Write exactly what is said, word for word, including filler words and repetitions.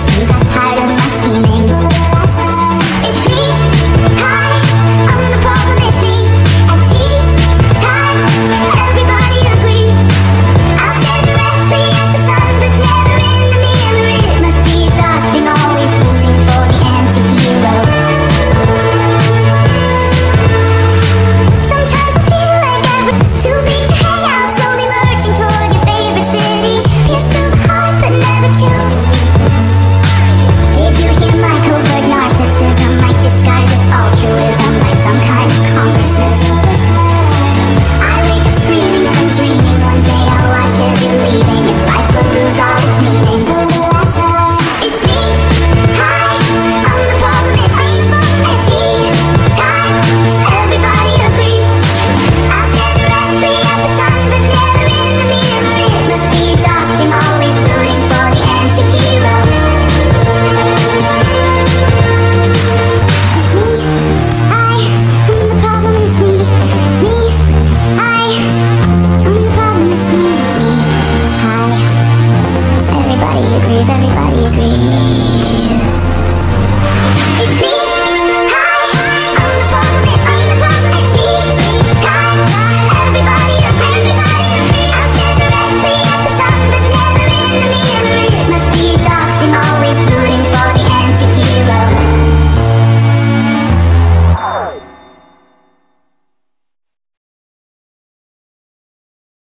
You got tired of my scheming. It's me, hi, I'm the problem, it's me. At tea time, everybody agrees. I'll stare directly at the sun, but never in the mirror. It must be exhausting, always rooting for the anti-hero. Sometimes I feel like I'm too big to hang out, slowly lurching toward your favorite city. Pierced through the heart but never killed. Did you hear my covert narcissism? Like disguised as altruism, like some kind of consciousness. I wake up screaming from dreaming. One day I'll watch as you're leaving, and life will lose all its meaning. It's me, hi, I'm the problem, it's me. At tea time, everybody agrees. I'll stare directly at the sun, but never in the mirror. It must be exhausting, always rooting for the anti-hero. It's me, hi, I'm the problem, it's me. It's me, hi, I'm the problem, it's me. It's me, hi. Everybody agrees, everybody agrees.